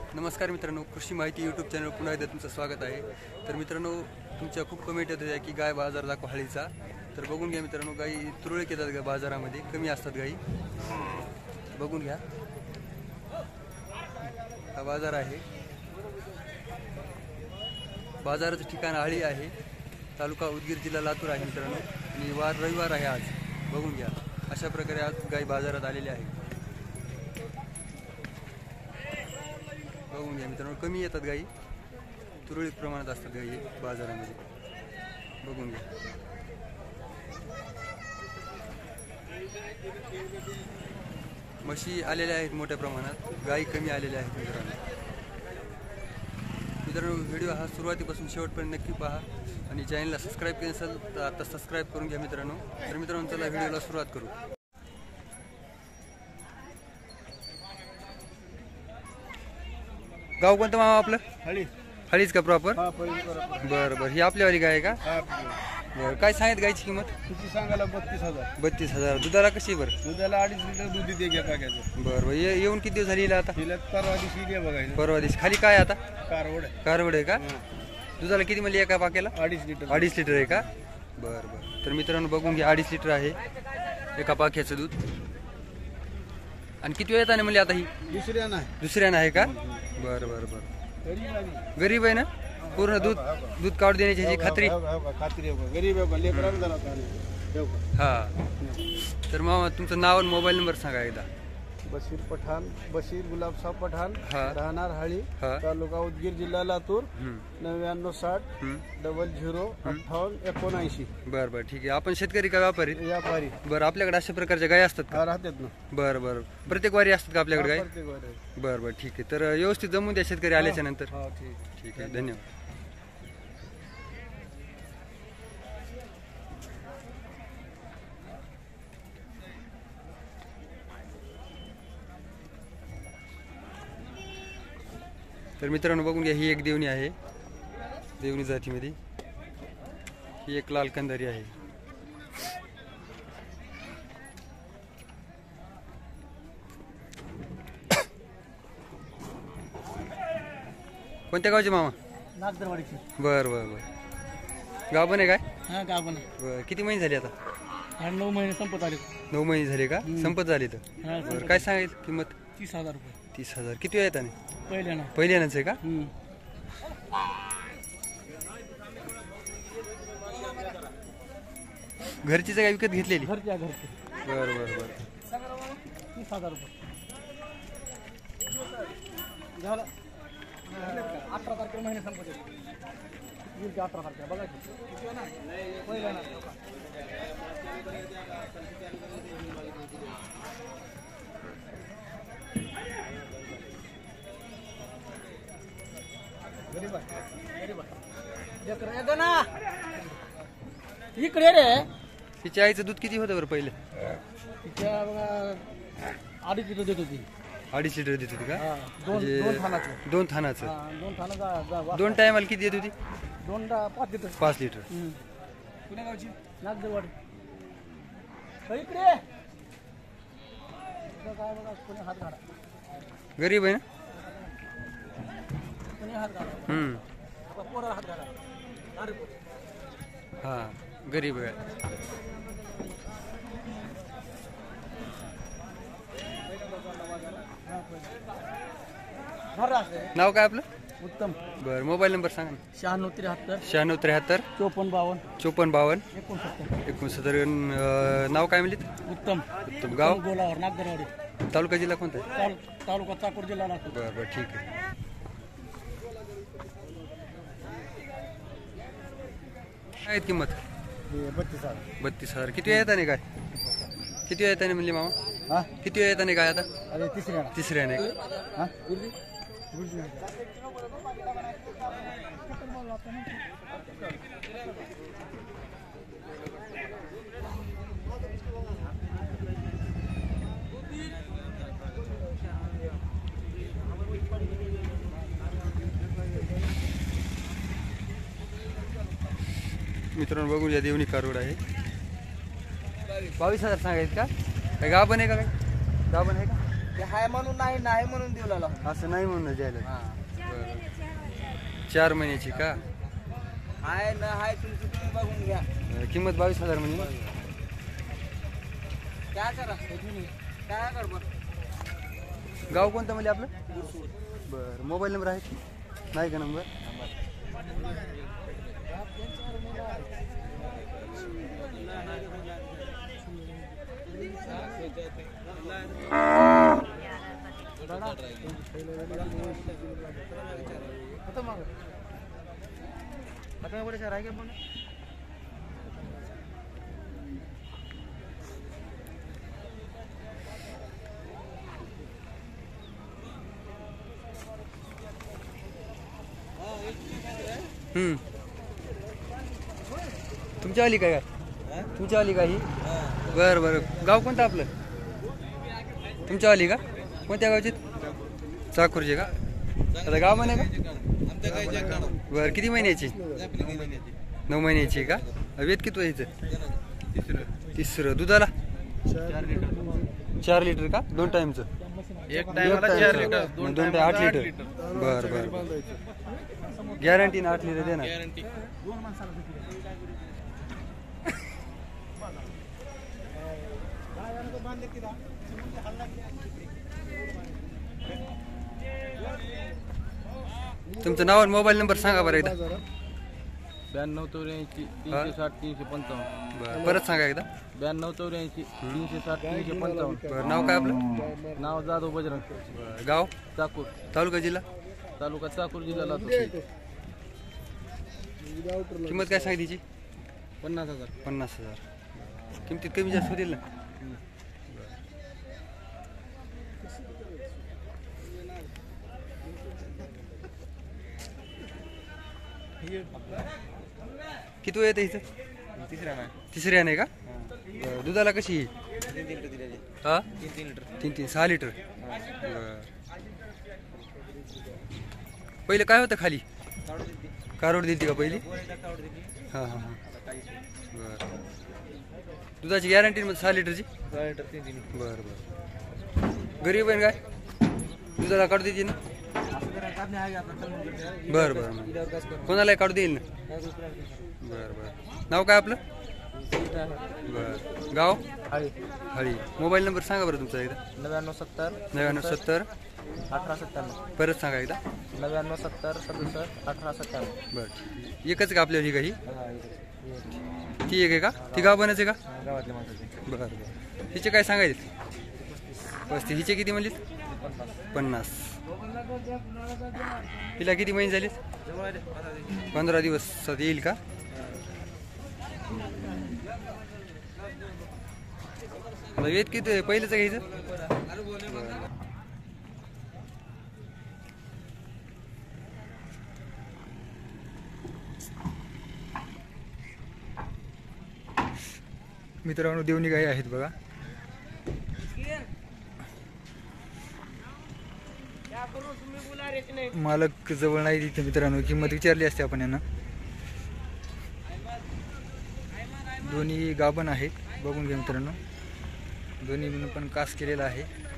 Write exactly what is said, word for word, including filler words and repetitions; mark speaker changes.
Speaker 1: नमस्कार मित्रांनो, कृषी माहिती यूट्यूब चॅनल पुन्हा एकदा तुमचं स्वागत आहे। तर मित्रांनो, तुमच्या खूप कमेंट येत होत्या की गाय बाजार दाखवा हळीचा। तर बघून घ्या मित्रांनो, गाई तुरळक येतात गा बाजारामध्ये, कमी असतात गाई, बघून घ्या। हा बाजार आहे, बाजाराचं ठिकाण हळी आहे, तालुका उदगीर, जिल्हा लातूर आहे मित्रांनो। आणि वार रविवार आहे आज, बघून घ्या। अशा प्रकारे आज गाई बाजारात आलेली आहे, बघून घ्या मित्रांनो। कमी येतात गाई, तुरळक प्रमाणात असतात गाई बाजारामध्ये, बघून घ्या। म्हशी आलेल्या आहेत मोठ्या प्रमाणात, गाई कमी आलेल्या आहेत मित्रांनो। मित्रांनो, व्हिडिओ हा सुरुवातीपासून शेवटपर्यंत नक्की पहा आणि चॅनलला सबस्क्राईब केलं असेल तर आता सबस्क्राईब करून घ्या मित्रांनो। तर मित्रांनो, चला व्हिडिओला सुरुवात करू। गाव कोणतं मामा आपलं?
Speaker 2: हळी
Speaker 1: हळीच का प्रॉपर?
Speaker 2: हा पहिली बरोबर.
Speaker 1: बरं बरं, ही आपल्यावाली गाय आहे का?
Speaker 2: हा आपली.
Speaker 1: बरं, काय सांगित गायची किंमत?
Speaker 2: किती सांगायला बत्तीस हजार.
Speaker 1: बत्तीस हजार दुधाला कशी आहे बरं?
Speaker 2: दुधाला अडीच लिटर दूध देते एका टाक्याचं.
Speaker 1: बरं बरं, ये येऊन किती दिवस झाली हिला आता?
Speaker 2: हिला परवा दिवशी दे बघायचं.
Speaker 1: परवा दिवशी खाली काय आता?
Speaker 2: कारवड आहे.
Speaker 1: कारवड आहे का? दुधाला किती म्हणजे एका पाक्याला?
Speaker 2: अडीच लिटर.
Speaker 1: अडीच लिटर आहे का? बरं बरं, तर मित्रांनो बघून घ्या, अडीच लिटर आहे एका पाक्याचं दूध। आणि किती वेळ येताना म्हणजे आता ही?
Speaker 2: दुसऱ्या नाही.
Speaker 1: दुसऱ्यानं आहे का? बरं बरं बरं,
Speaker 2: गरीब आहे.
Speaker 1: गरीब आहे ना? पूर्ण दूध दूध काढून देण्याची ह्याची खात्री?
Speaker 2: हो, हो, हो, खात्री आहे. गरीब आहे, लेकराला जरा चालेल.
Speaker 1: हा, तर मामा तुमचं नाव आणि मोबाईल नंबर सांगा एकदा।
Speaker 2: बशीर पठाण, बशीर गुलाबसाब पठाण,
Speaker 1: हा.
Speaker 2: राहणार हळी,
Speaker 1: हा.
Speaker 2: तालुका उदगीर, जिल्हा लातूर,
Speaker 1: हम्म,
Speaker 2: नव्याण्णव साठ
Speaker 1: हम्म,
Speaker 2: डबल झिरो अठ्ठावन्न एकोणऐंशी.
Speaker 1: बरं बरं, ठीक आहे। आपण शेतकरी का व्यापारी?
Speaker 2: व्यापारी.
Speaker 1: बरं, आपल्याकडे अशा प्रकारच्या गाय असतात का?
Speaker 2: हा, राहतात ना.
Speaker 1: बरं बरं, प्रत्येक वारी असतात का आपल्याकडे गाय?
Speaker 2: प्रत्येक वारी आहे.
Speaker 1: बरं बरं, ठीक आहे। तर व्यवस्थित जमून द्या शेतकरी आल्याच्या नंतर।
Speaker 2: हा, ठीक.
Speaker 1: ठीक आहे, धन्यवाद। तर मित्रांनो बघून घ्या, ही एक देवणी आहे, देवणी जातीमध्ये ही एक लाल कंदारी आहे। कोणत्या गावचे मामा?
Speaker 2: नागदरवाडीची.
Speaker 1: बरं बरं बरं, गाव पण आहे काय?
Speaker 2: हा, गाभण.
Speaker 1: बरं, किती महिने झाले आता?
Speaker 2: हा, नऊ महिने संपत आले.
Speaker 1: नऊ महिने झाले का? संपत झाले तर?
Speaker 2: हा,
Speaker 1: बरं, काय सांगायचं किंमत?
Speaker 2: तीस हजार रुपये.
Speaker 1: तीस हजार किती वेळ येताने?
Speaker 2: पहिल्यानं.
Speaker 1: पहिल्यानंच आहे का? घरचीच काय विकत घेतलेली?
Speaker 2: घरच्या घरचे.
Speaker 1: बरं बरं बरं,
Speaker 2: तीस हजार रुपये झालं. अठरा तारखेला महिने संपत येईल की अठरा तारखेला बघायचं पहिल्या ना. गरीब आहे, गरीब आहे. ना इकडे रे.
Speaker 1: तिच्या आईचं दूध किती होतं बरं पहिले?
Speaker 2: तिच्या बघा अडीच लिटर देत होती.
Speaker 1: अडीच लिटर देत होती का?
Speaker 2: हा, दोन
Speaker 1: म्हणजे
Speaker 2: दोन थानाचं.
Speaker 1: दोन थानाचं?
Speaker 2: हा, दोन थाना.
Speaker 1: दोन टायमाला किती देत होती?
Speaker 2: दोन दा- पाच लिटर.
Speaker 1: पाच लिटर.
Speaker 2: कुण्या गावची? नागदेवाडी. इकडे काय बघा, कोणी हात घाला,
Speaker 1: गरीब आहे ना?
Speaker 2: कोणी हात घाला,
Speaker 1: हम्म,
Speaker 2: पोराला हात घाला.
Speaker 1: हा, गरीब आहे। नाव काय आपलं?
Speaker 2: उत्तम.
Speaker 1: बरं, मोबाईल नंबर सांगा ना।
Speaker 2: शहाण्णव त्र्याहत्तर
Speaker 1: शहाण्णव त्र्याहत्तर
Speaker 2: चोपन्न बावन्न
Speaker 1: चोपन्न बावन्न
Speaker 2: एकोणसत्तर.
Speaker 1: एकोणसत्तर। अं, नाव काय म्हणले?
Speaker 2: उत्तम.
Speaker 1: उत्तम. गाव?
Speaker 2: गोलावर, नागदरवाडी.
Speaker 1: तालुका जिल्हा कोणता आहे?
Speaker 2: ताल- तालुका चाकूर, जिल्हा लातूर.
Speaker 1: बरं बरं, ठीक आहे। काय आहेत किंमत?
Speaker 2: बत्तीस हजार.
Speaker 1: बत्तीस हजार किती वेळ येताने काय? किती वेळ येताने म्हणली मामा?
Speaker 2: हा,
Speaker 1: किती वेळ येताने काय आता?
Speaker 2: अरे तिसऱ्या.
Speaker 1: तिसऱ्याने?
Speaker 2: हा,
Speaker 1: मित्रांनो बघून या, देवणी कारवड आहे। बावीस हजार सांगायचं का? काय गाभण आहे का? काय गाभण आहे का?
Speaker 2: ते हाय म्हणून नाही नाही म्हणून देऊ लागला.
Speaker 1: असं नाही म्हणून द्यायला.
Speaker 2: हा
Speaker 1: बरं. चार महिन्याची का?
Speaker 2: हाय न हाय तुमचं तुम्ही बघून घ्या.
Speaker 1: बरं, किंमत बावीस हजार म्हणजे
Speaker 2: काय करा काय कर बरं.
Speaker 1: गाव कोणतं म्हणजे आपलं? बरं, मोबाईल नंबर आहे नाही का नंबर?
Speaker 2: आता बोले सर आहे पण
Speaker 1: हम्म. तुमच्या आली काय का? तुमच्या आली का ही? बरं बरं. गाव कोणतं आपलं? तुमच्या आली का? कोणत्या गावची? चाकूरची का? आता गाव म्हणे का? बरं, किती महिन्याची? नऊ महिन्याची का? वेत किती व्हायचं? तिसरं. तिसरं. दुधाला चार लिटर का? दोन टाइमचं?
Speaker 2: एक टाइमला चार लिटर
Speaker 1: दोन टाइम आठ लिटर. बरं बरं. गॅरंटी ना आठ लिटर दे ना. तुमचं नाव आणि मोबाईल नंबर सांगा बरं एकदा.
Speaker 2: ब्याण्णव चौऱ्याऐंशी तीनशे साठ तीनशे पंचावन्न.
Speaker 1: बरं, परत सांगा एकदा.
Speaker 2: ब्याण्णव चौऱ्याऐंशी तीनशे साठ तीनशे पंचावन्न.
Speaker 1: बरं, नाव काय आपलं?
Speaker 2: नाव जाधव बजरंग.
Speaker 1: बरं, गाव?
Speaker 2: चाकूर
Speaker 1: तालुका जिल्हा?
Speaker 2: तालुका चाकूर जिल्हा लातूर.
Speaker 1: किंमत काय सांगितली तिची?
Speaker 2: पन्नास हजार.
Speaker 1: पन्नास हजार. किमतीत कमी जास्त होतील ना? किती वेळ येतं इथं?
Speaker 2: तिसऱ्या नाही
Speaker 1: तिसऱ्या नाही का? बरं, दुधाला कशी?
Speaker 2: तीन तीन लिटर दिलेले.
Speaker 1: हा,
Speaker 2: तीन तीन लिटर.
Speaker 1: तीन तीन सहा लिटर. बरं. पहिलं काय होतं खाली? कारोड दिली का पहिली? हां हां हां. बरं. दुधाची गॅरंटी मध्ये सहा लिटरची?
Speaker 2: सहा लिटर तीन तीन लिटर.
Speaker 1: बरं बरं. गरीब आहे काय? दुधाला काढू देते ना? बरं बरं. कोणाला काढू देईल ना? बरं बरं. नाव काय आपलं? बरं. गाव?
Speaker 2: हळी.
Speaker 1: हळी. मोबाईल नंबर सांगा बरं तुमचा एकदा.
Speaker 2: नव्याण्णव सत्तर
Speaker 1: नव्याण्णव सत्तर
Speaker 2: अठरा सत्त्याण्णव.
Speaker 1: परत सांगा एकदा.
Speaker 2: नव्याण्णव सत्तर सदुसष्ट अठरा सत्त्याण्णव.
Speaker 1: बरं, एकच का आपल्याला ही काही?
Speaker 2: हा इथे.
Speaker 1: ती एक आहे का? ती गाव बनायचं का?
Speaker 2: हा, गावातल्या माणसाचे.
Speaker 1: बरं बरं. हिचे काय सांगायचे? पस्तीस. हिचे किती म्हणलीत? पन्नास. हिला किती महिने झाले? पंधरा दिवसात येईल का? वेत किती पहिलंच घ्यायचं? मित्रांनो, देवणी गाई आहेत बघा. मालक जवळ नाही तिथे मित्रांनो. किंमत विचारली असते आपण यांना. दोन्ही गाभण आहेत, बघून घ्या मित्रांनो. दोन्ही पण कास केलेला आहे.